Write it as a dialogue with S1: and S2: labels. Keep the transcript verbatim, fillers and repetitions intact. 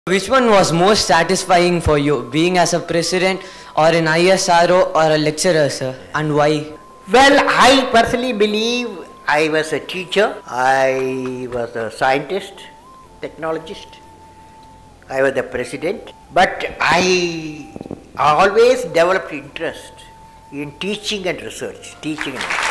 S1: Which one was most satisfying for you, being as a president or an I S R O or a lecturer, sir, and why?
S2: Well, I personally believe I was a teacher, I was a scientist, technologist, I was the president, but I always developed interest in teaching and research, teaching and research.